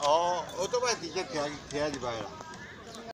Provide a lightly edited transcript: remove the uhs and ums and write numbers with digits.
哦，我都摆直接徛入来啦。